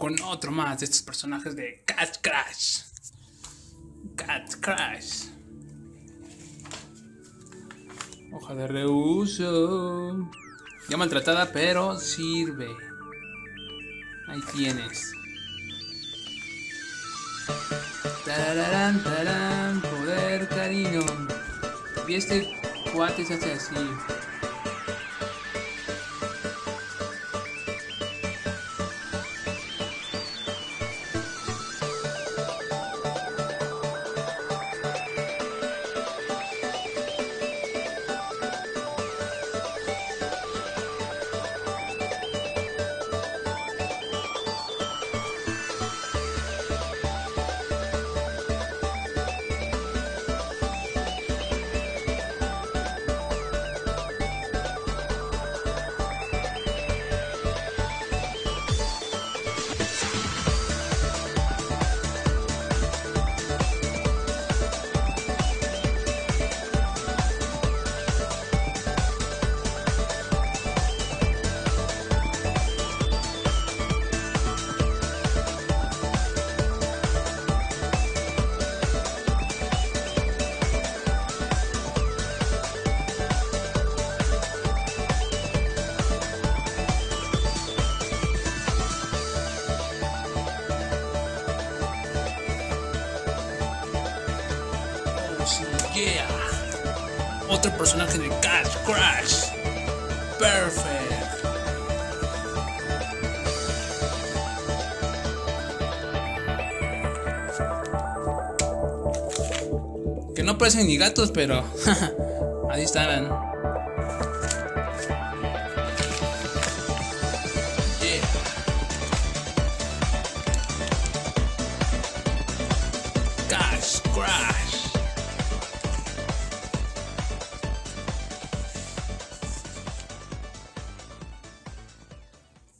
con otro más de estos personajes de Cat Crash. Cat Crash. Hoja de reuso. Ya maltratada, pero sirve. Ahí tienes. Tararán, tarán, poder cariño. Y este cuate se hace así. Yeah. Otro personaje de Cat Crash. Perfect. Que no parecen ni gatos, pero ahí están. Yeah. Cat Crash.